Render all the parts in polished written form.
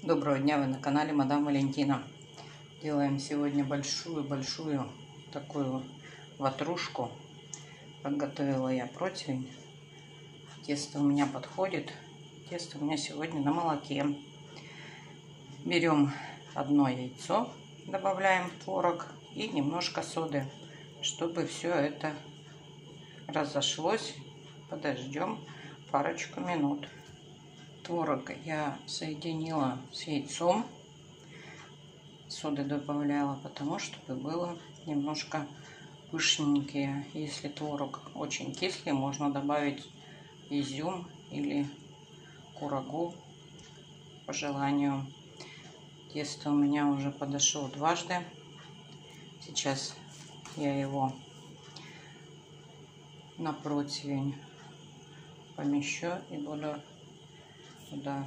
Доброго дня, вы на канале Мадам Валентина. Делаем сегодня большую такую ватрушку. Подготовила я противень. Тесто у меня подходит. Тесто у меня сегодня на молоке. Берем одно яйцо, добавляем творог и немножко соды, чтобы все это разошлось. Подождем парочку минут. Творог я соединила с яйцом. Соды добавляла, потому чтобы было немножко пышненькие. Если творог очень кислый, можно добавить изюм или курагу по желанию. Тесто у меня уже подошло дважды. Сейчас я его на противень помещу и буду туда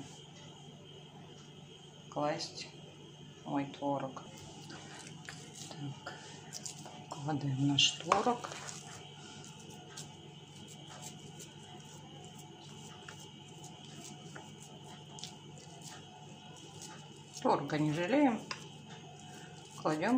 класть мой творог. Так, кладем наш творог. Творога не жалеем. Кладем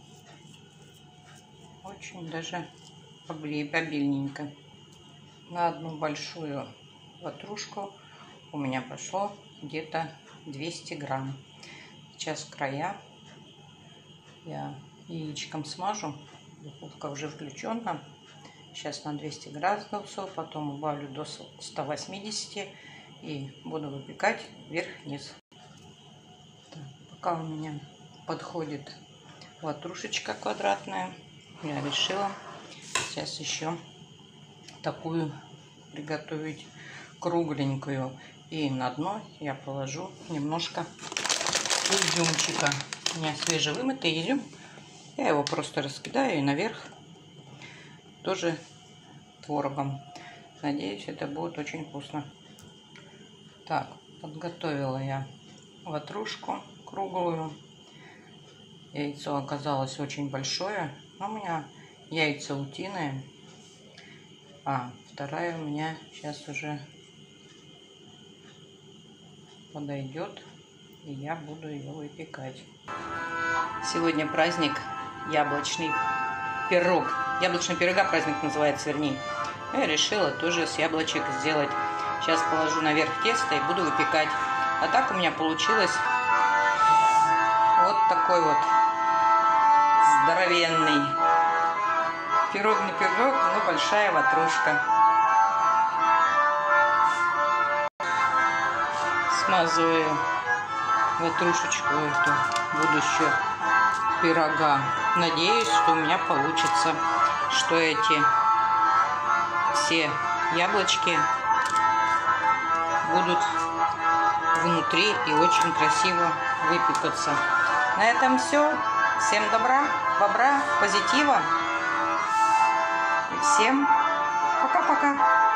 очень даже обильненько. На одну большую ватрушку у меня пошло где-то 200 грамм. Сейчас края я яичком смажу. Духовка уже включена. Сейчас на 200 градусов, потом убавлю до 180 и буду выпекать вверх-вниз. Пока у меня подходит ватрушечка квадратная, я решила сейчас еще такую приготовить кругленькую. И на дно я положу немножко изюмчика. У меня свежевымытый изюм. Я его просто раскидаю и наверх тоже творогом. Надеюсь, это будет очень вкусно. Так, подготовила я ватрушку круглую. Яйцо оказалось очень большое. У меня яйца утиные. А вторая у меня сейчас уже подойдет, и я буду ее выпекать. Сегодня праздник яблочный пирог. Яблочный пирога праздник называется, вернее. Я решила тоже с яблочек сделать. Сейчас положу наверх тесто и буду выпекать. А так у меня получилось вот такой вот здоровенный пирог, не пирог, но большая ватрушка. Смазываю ватрушечку эту будущего пирога. Надеюсь, что у меня получится, что эти все яблочки будут внутри и очень красиво выпекаться. На этом все. Всем добра, бобра, позитива. И всем пока-пока.